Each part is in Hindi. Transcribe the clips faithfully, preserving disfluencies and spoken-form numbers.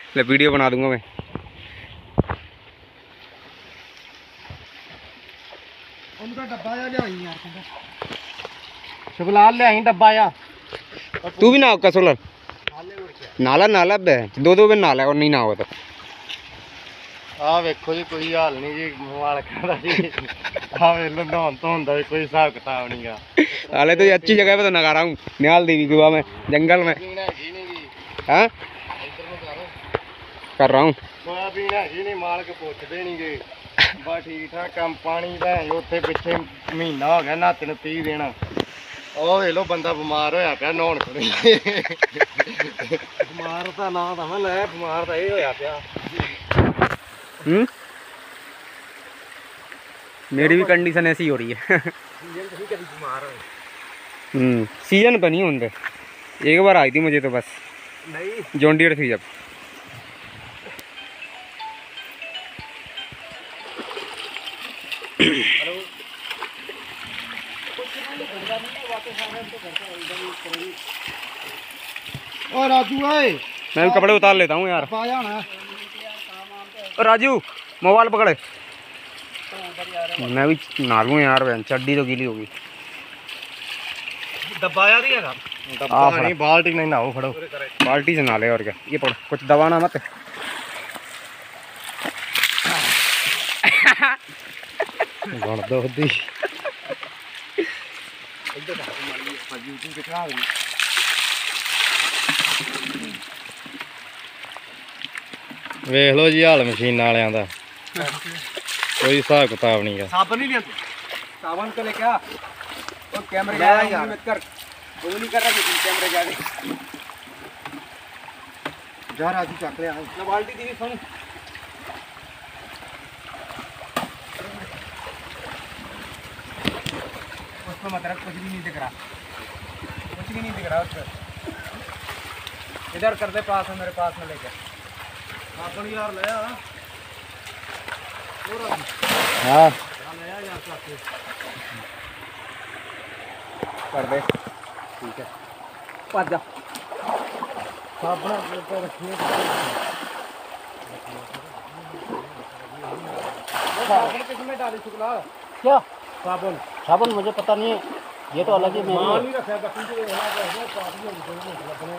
ले वीडियो बना दूंगा मैं। उनका डब्बा जा ले आई यार, शुभलाल ले आई डब्बा या। तू भी ना होगा सोलर नाला नाला बे दो दो दिन नाला और नहीं ना होगा तो आ वेखो जी कोई हाल नहीं जी मालका दा जी। आ वे लो नहान धोन दा कोई हिसाब किताब नहीं गा। हाले तो अच्छी जगह पे तो नगा रहा हूँ, निहाल देवी गोवा में जंगल में। हाँ कर रहा हूँ सोयाबीन है नहीं, मालक पुछदे नहीं गे। बस ठीक ठाक काम पानी दा उत्थे पिछे महीना हो गया नहाते ने तीह दिन। ओ वे लो बंदा बीमार होया पिया नहाउण कोले। बीमार दा ना दा मैं ले बीमार दा ए होया पिया। हम्म मेरी भी कंडीशन ऐसी हो रही है। हम्म सीजन पर नहीं होंगे, एक बार आई थी मुझे तो बस नहीं जॉन डियर थी जब। ओ राजू भाई मैं भी कपड़े उतार लेता हूँ यार। पाया ना ओ राजू मोबाइल पकड़े, मैं भी नहा लूँ यार, बहन चड्डी तो गीली होगी। दबाया नहीं है डब्बा नहीं, बाल्टी नहीं नहाओ फड़ो। बाल्टी से नहा ले और क्या, ये पकड़ कुछ दबाना मत। गण दो दी वेख लो जी हाल मशीन वालियां दा, कोई हिसाब किताब नहीं है। साबन नहीं लिया, साबन तो लेके आ, तो कैमरे जा रहा है कर वो नहीं कर रहा कि कैमरे जा रहे जा राजू चक ले आ ना बाल्टी दी सुन। उसको मत रख, कुछ भी नहीं दिख रहा, कुछ भी नहीं दिख रहा उसको। इधर कर दे पास में, मेरे पास में लेके साबन यार ले आ। हाँ ले आ यार चक कर दे, ठीक है पास जा। साबन ऊपर रखिए। साबन किसमें डाली शुक्ला? क्या साबन साबुन मुझे पता नहीं है, ये तो अलग ही मेरी मां है। नहीं रखा बच्ची के होना चाहिए काफी हो गए लगने।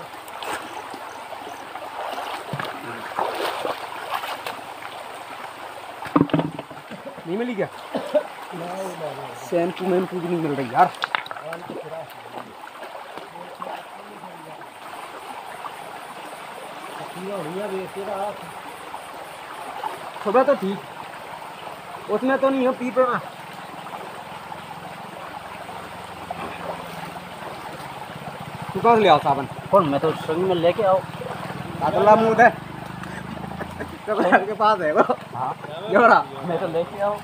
नहीं मिली क्या? शैम्पू वैम्पू भी नहीं मिल रही यार। सुबह तो ठीक, उसमें तो नहीं हो पीपे में। तू कहाँ से ले आओ साबन? कौन मैं तो संग में लेके आओ। अगला मुँह है के पास है वो। हाँ ये रहा मैं तो लेके आओ।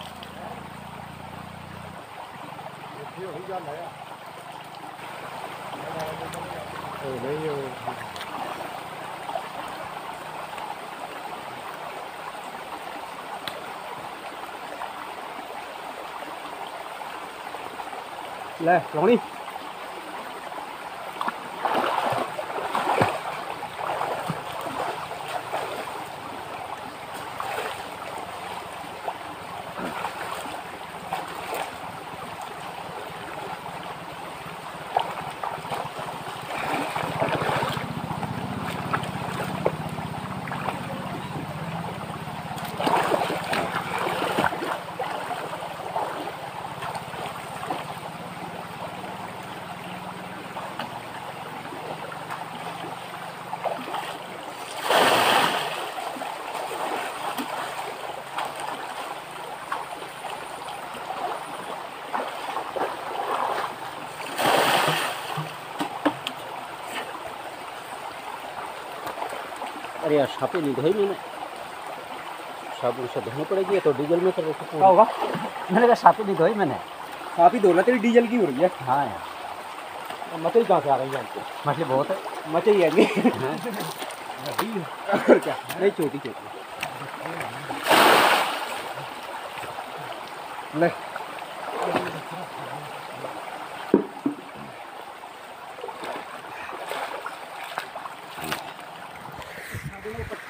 ले रोनी अरे यार छापे नहीं धोई मैंने, साबुन से धोनी पड़ेगी। ये तो डीजल में कर रखी क्या होगा? मैंने कहा छापे नहीं धोई मैंने। काफी दौलत तेरी डीजल की हो रही है। हाँ यार मचई कहाँ से आ रही है? मछली बहुत है। मचई है हाँ। और क्या नहीं, छोटी छोटी ले नहीं पट्टी